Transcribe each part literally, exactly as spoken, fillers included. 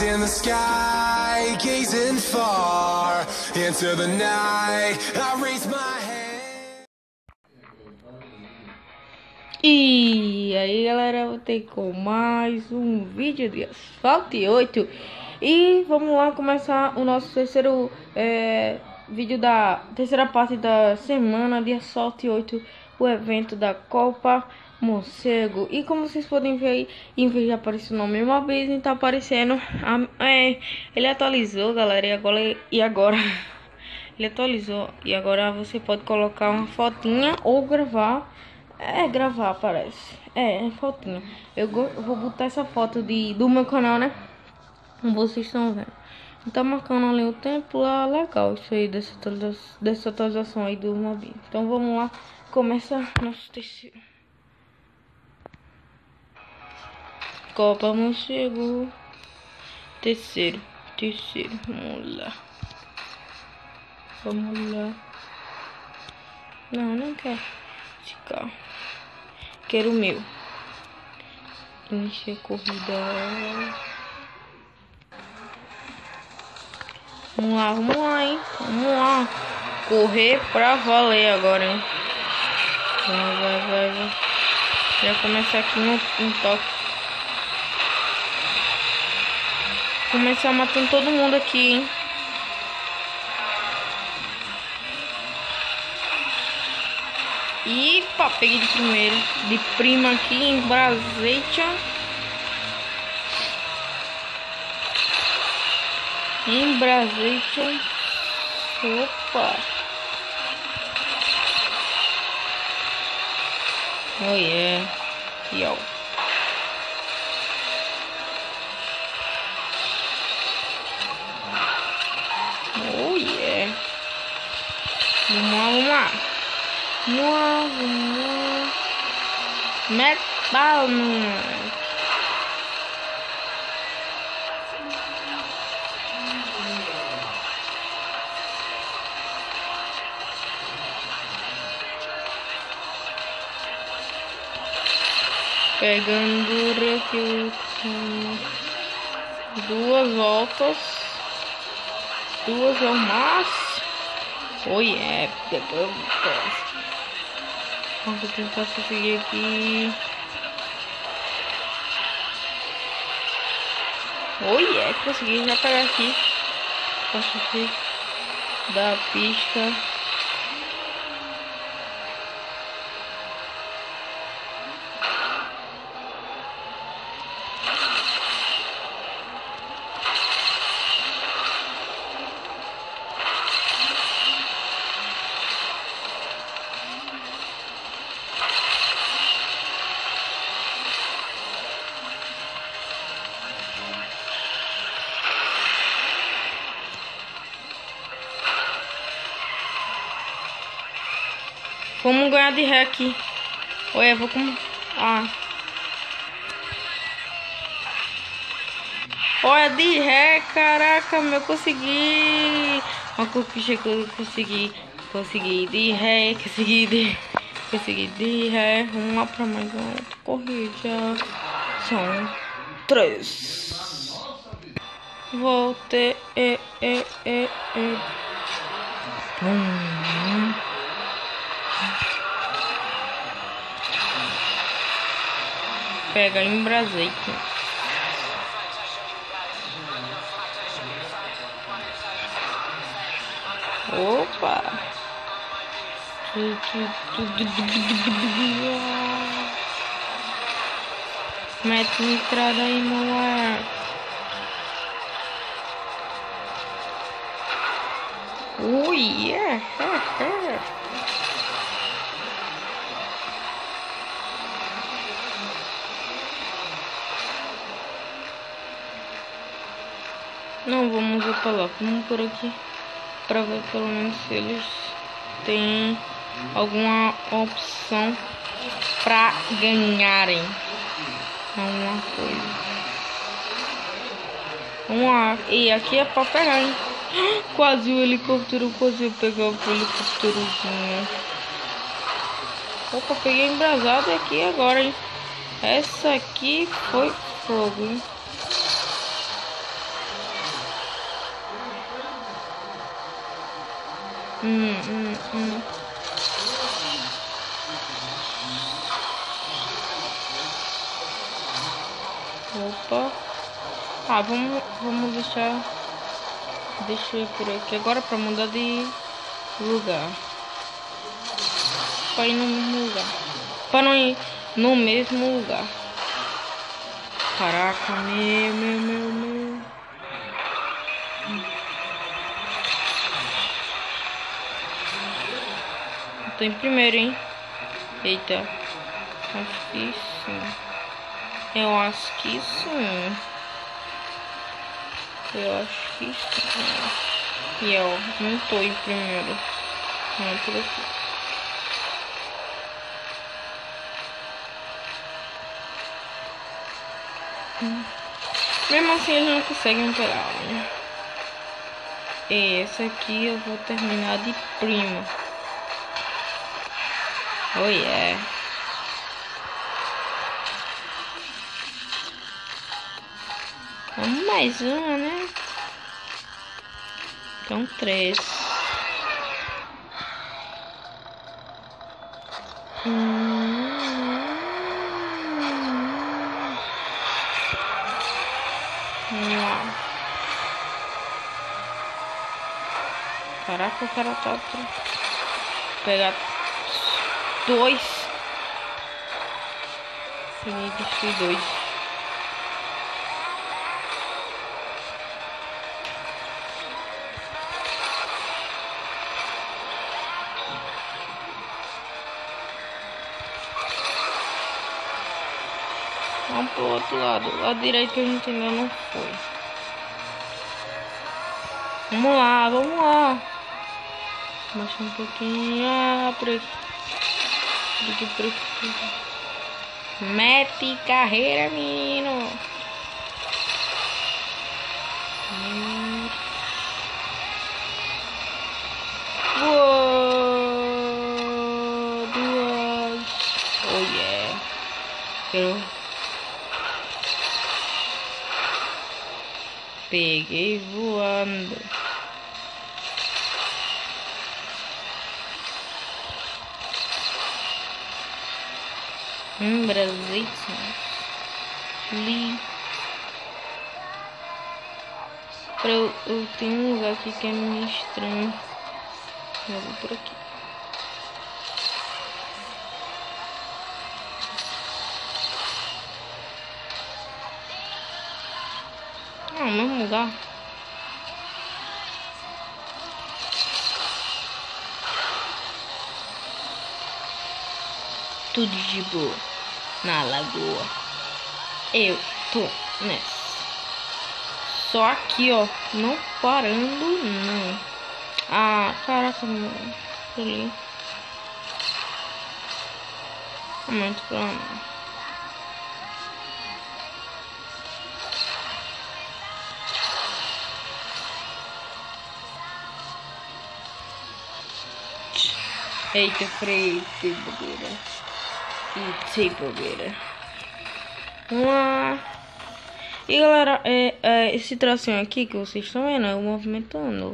Eyes in the sky, gazing far into the night. I raise my hand. E aí galera, vou ter com mais um vídeo de Asphalt oito. E vamos lá começar o nosso terceiro é, vídeo da terceira parte da semana de Asphalt oito, o evento da Copa Morcego. E como vocês podem ver aí, em vez de aparecer o nome Mobism, tá aparecendo a, é, ele atualizou, galera, e agora, e agora ele atualizou e agora você pode colocar uma fotinha ou gravar. É, gravar, parece. É, é fotinha. Eu, eu vou botar essa foto de, do meu canal, né? Como vocês estão vendo. Tá marcando ali o tempo lá. Legal isso aí, dessa, dessa atualização aí do Mobile. Então vamos lá. Começa nosso terceiro. Copa Morcego. Terceiro. Terceiro. Vamos lá. Vamos lá. Não, não quero esse carro. Quero o meu. Iniciar corrida. Vamos lá, vamos lá, hein? Vamos lá. Correr pra valer agora, hein? Vai, vai, vai, vai. Já começar aqui no, no toque. Começar matando todo mundo aqui, hein? E pá, peguei de primeiro. De prima aqui em Brasília. Em Brasília. Opa. Oh yeah. Yo. Oh yeah. Vamos lá, vamos lá. Mua, mua. Metal. Pegando refil. Duas voltas. Duas é o máximo. Oh yeah. Depois vamos tentar seguir aqui. Oh yeah, consegui já pegar aqui. Posso aqui da pista. Vamos ganhar de ré aqui. Olha, vou com... Ah. Olha, de ré, caraca, meu, consegui. Uma conquista que eu consegui. Consegui de ré, consegui de... Consegui de ré. Vamos lá pra mais uma outra corrida. São três. Volte, e, e, e, e. Hum. Pega em Brasília. Opa! Mete uma entrada aí, moleque. Oh yeah! Não vamos ir pra lá, vamos por aqui pra ver pelo menos se eles têm alguma opção pra ganharem alguma coisa. Vamos lá, e aqui é pra pegar, hein? Quase o helicóptero, quase eu pegar o helicópterozinho. Opa, peguei embrasado aqui agora, hein? Essa aqui foi fogo, hein? Hum, hum, hum. Opa. Ah, vamos, vamos deixar... Deixa eu ir por aqui agora pra mudar de lugar. Pra ir no mesmo lugar. Pra não ir no mesmo lugar. Caraca, meu, meu, meu, meu. Eu tô em primeiro, hein? Eita. Acho que sim. Eu acho que sim. Eu acho que sim. E eu não tô em primeiro. Não, por aqui. Hum. Mesmo assim eles não conseguem me pegar, né? Esse aqui eu vou terminar de primo. Oh yeah. Vamos mais uma, né? Então três. Hum. Vamos lá. Caraca, o cara tá pra pegar dois. Sim, destruir dois. Vamos pro outro lado. O lado direito que a gente ainda não foi. Vamos lá, vamos lá. Baixa um pouquinho. Ah, por aqui. Por aqui, por aqui. Mete carreira, menino. Hum. Uou, duas. Oh yeah. Eu peguei voando. Um Brasil. Li. Eu, eu tenho um lugar aqui que é meio estranho. Eu vou por aqui. Ah, o mesmo lugar. Tudo de boa na lagoa. Eu tô nessa. Só aqui, ó. Não parando, não. Ah, caraca, mano. Ali. Muito pra lá. Eita, freio, tem bobeira. E sem bobeira. Vamos lá. E galera, é, é, esse tracinho aqui que vocês estão vendo, eu movimentando.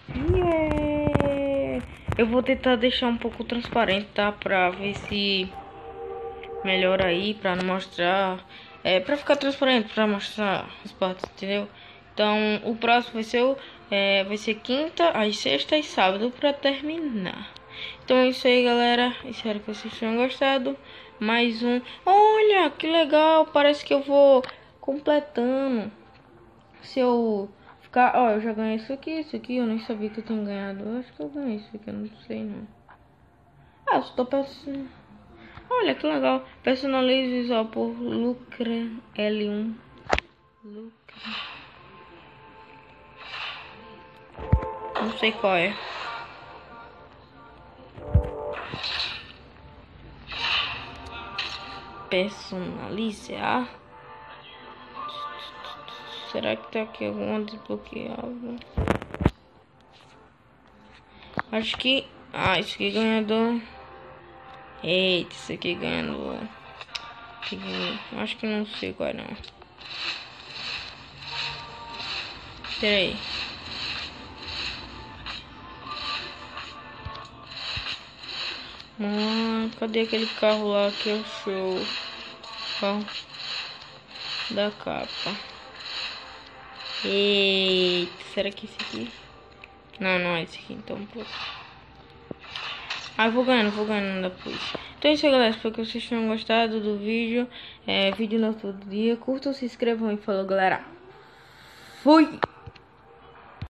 Yeah. Eu vou tentar deixar um pouco transparente, tá? Pra ver se melhora aí, pra não mostrar. É, pra ficar transparente, pra mostrar as partes, entendeu? Então, o próximo vai ser, o, é, vai ser quinta, aí sexta e sábado pra terminar. Então é isso aí, galera. Espero que vocês tenham gostado. Mais um. Olha, que legal. Parece que eu vou completando. Se eu ficar... Ó, eu já ganhei isso aqui, isso aqui. Eu nem sabia que eu tinha ganhado. Eu acho que eu ganhei isso aqui, eu não sei não. Ah, eu estou pensando... Olha, que legal. Personalize visual por Lucra L um. Lucra. Não sei qual é. Personalizar. Será que tá aqui alguma desbloqueável? Acho que... Ah, isso aqui ganhador. Eita, isso aqui ganhador. Acho que não sei qual é não. Pera aí. Ah, cadê aquele carro lá que eu show? Carro da capa. Eita, será que esse aqui? Não, não é esse aqui, então pô. Ah, vou ganhando, vou ganhando depois. Então é isso aí, galera. Espero que vocês tenham gostado do vídeo. É, vídeo novo todo dia. Curtam, se inscrevam e falou, galera. Fui!